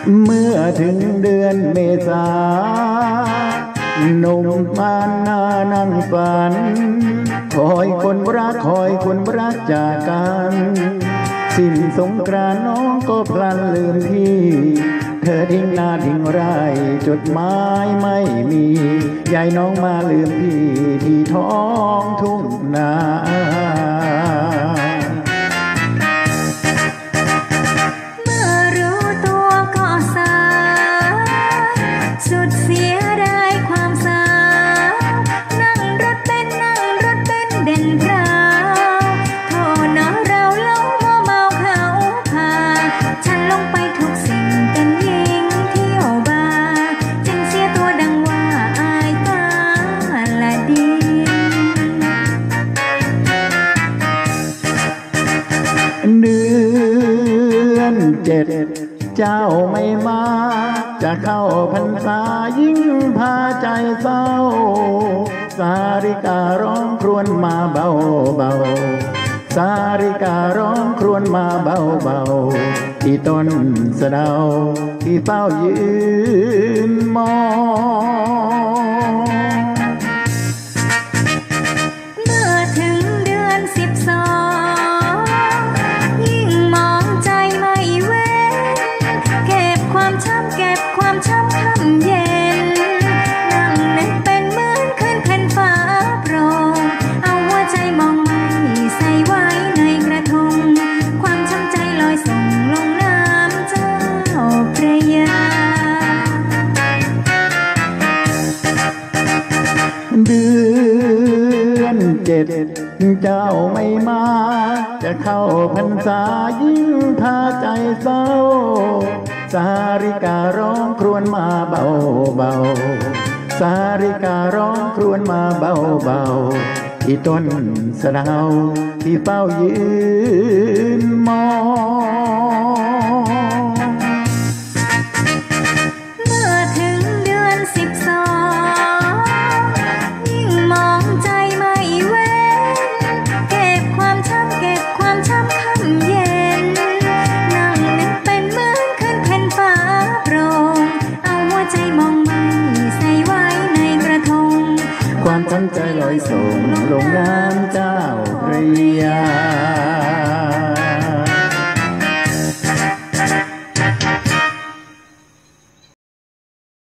เมื่อถึงเดือนเมษาหนุ่มบ้านนานั่งฝันคอยคนรักคอยคนรักจากกันสิ้นสงกรานต์น้องก็พลันลืมพี่เธอทิ้งนาทิ้งไร่จดหมายไม่มียายน้องมาลืมพี่ที่ท้องทุ่งนาเดือน7เจ้าไม่มาจะเข้าพรรษายิ่งพาใจเศร้าสาริการ้องครวญมาเบาเบาสาริการ้องครวญมาเบาเบาที่ต้นสะเดาที่เฝ้ายืนมองเมื่อถึงเดือน12 เดือน7เจ้าไม่มาจะเข้าพรรษายิ่งพาใจเศร้าสาริการ้องครวญมาเบาเบาสาริการ้องครวญมาเบาเบาที่ต้นสะเดาที่เฝ้ายืนมองเมื่อถึงเดือน12 ความตั้งใจลอยส่งลงน้ำเจ้าพระยา